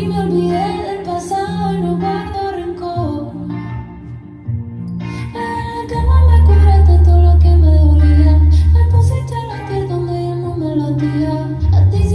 Y me olvidé del pasado y no guardo rencor. En la cama me curaste todo lo que me dolía. Me pusiste a latir donde ya no me latía. A ti